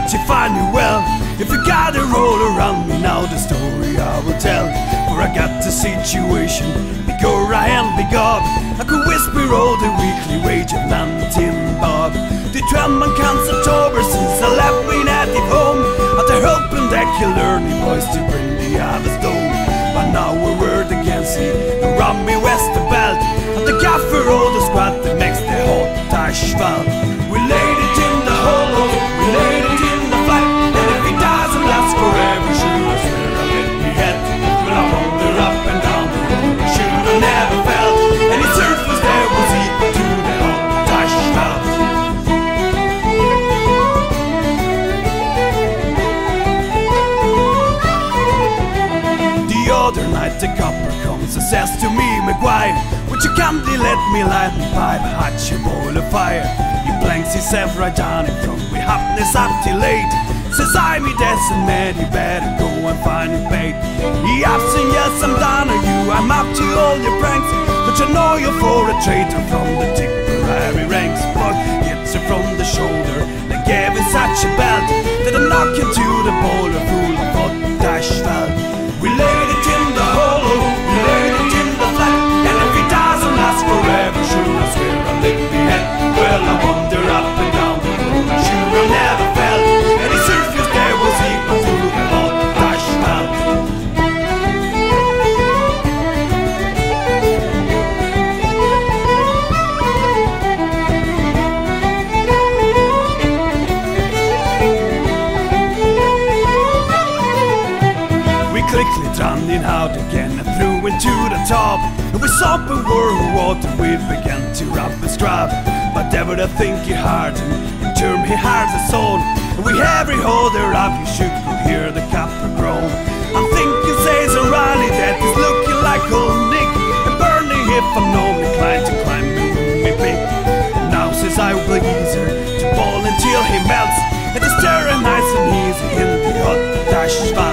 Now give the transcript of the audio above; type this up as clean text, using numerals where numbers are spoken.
she find you well. If you gotta roll around me now, the story I will tell. For I got the situation, big Gura and big Gob. I could whisper all the weekly wage of Nantin Bob. The 12 month October since I left my native home. At the hoping that you learn the boys to bring the harvest home. But now we're word against me, around me west the belt. At the gaffer all the squad that makes the hot Ashval. We laid it in the hollow, we laid it in the flat. And if it doesn't last forever, sure I swear I'll let me head. When I wander up and down the road, should I never felt any surface there was equal to the hot Ashval. The other night the copper comes and says to me, Maguire, would you kindly let me light my pipe, hot your boil of fire? He blanks himself right down in front, we happiness up till late. Says I me destined man, you better go and find your bait. He ups and yes, I'm down on you, I'm up to all your pranks. But you know you're for a traitor from the Tipperary ranks. Blood hits her from the shoulder, they gave him such a belt that I'm knocking to the boiler full of hot Ashval. We laid it in the hollow, we laid it in the flat. And if it doesn't last forever, sure I swear I'll lick me head. Well, I wander up and down the road, sure I never felt any surface there was equal to the hot Ashval. We quickly drowned in out again and threw into the top. And we saw a war of water, we began to rub and scrub. But ever to think he hard and turn he hard the soul. And we every holder up, you should go hear the copper groan. I'm thinking, says O'Reilly, that is looking like old Nick. And burning if I'm no inclined to climb me pick. Now says I will easier to ball until he melts. And it's stirring nice and easy in the hot Ashval.